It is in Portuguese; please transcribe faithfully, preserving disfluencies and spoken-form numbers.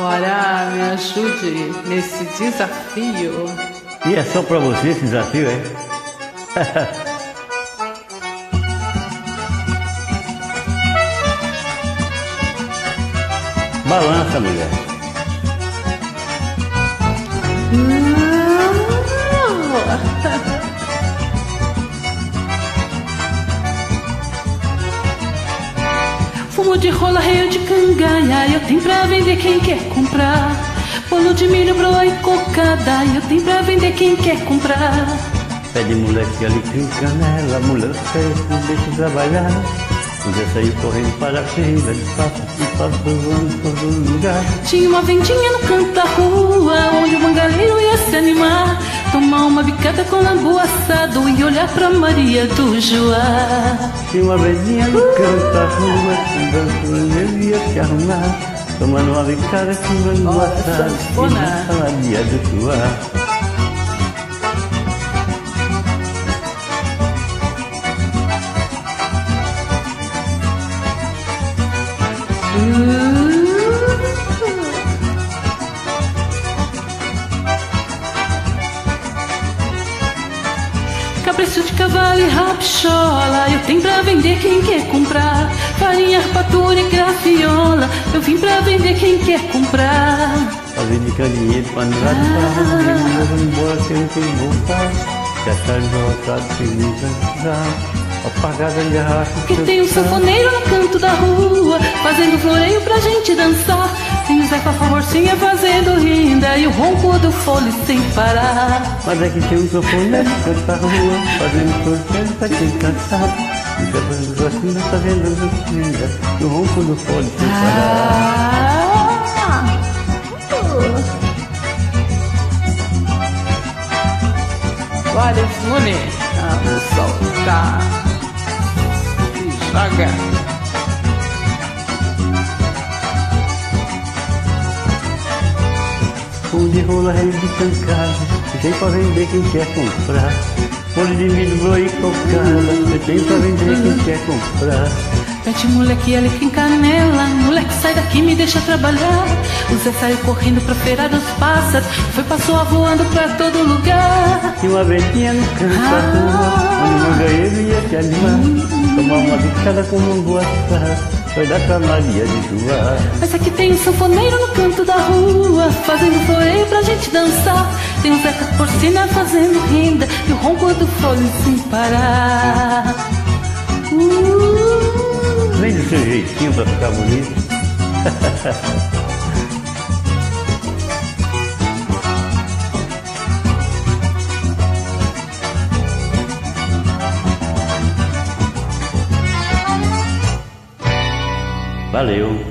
Agora me ajude nesse desafio. E é só pra você esse desafio, é? Balança, mulher. Fumo de rola, reio de cangaia, eu tenho pra vender quem quer comprar. Bolo de milho, broa e cocada, eu tenho pra vender quem quer comprar. Pé de moleque ali tem canela, mulher não deixa trabalhar. O Zé saiu correndo para a fenda, de papo e papo voando por todo lugar. Tinha uma vendinha no canto da rua, onde o mangaleiro ia se animar, tomar uma bicada com lambu assado e olhar pra Maria do Joá. Tinha uma vendinha no canto da rua, onde ele ia se arrumar, tomando uma bicada com lambu assado e olhar pra Maria do Joá. Capricho de cavalo e rapichola, eu tenho pra vender quem quer comprar. Farinha, rapadura e grafiola, eu vim pra vender quem quer comprar. Pra vender dinheiro, panelada para vender, eu vou embora que eu não tenho voltar. Já tá enrolado, feliz, já apagada a garrafa. Que tem um sanfoneiro no canto da rua, fazendo floreio pra gente dançar. Tem o Zé com a forcinha fazendo rinda e o ronco do fole sem parar. Mas é que tem um sanfoneiro no canto da rua, fazendo floreio pra quem cansado. E fazendo assim, tá vendo rinda e o ronco do fole sem parar. Ah, uh. Olha, Fune, vamos soltar. Joga. Pão de rola, reio de cancada, tem pra vender quem quer comprar. Folha de milho, broa e cocada, tem pra vender quem quer comprar. Pede moleque, ele tem canela, moleque sai daqui, me deixa trabalhar. O Zé saiu correndo pra feira dos pássaros, foi passou voando pra todo lugar. Tinha uma vendinha no canto da rua, onde o mangaeiro ia se animar, tomar uma bicada com um lambu assado, foi dar pra Maria de Joá. Mas aqui tem um sanfoneiro no canto da rua, fazendo floreio pra gente dançar. Tem o Zé com a porcina fazendo renda e o ronco do fole sem parar. uh. Vem do seu jeitinho pra ficar bonito. Valeu.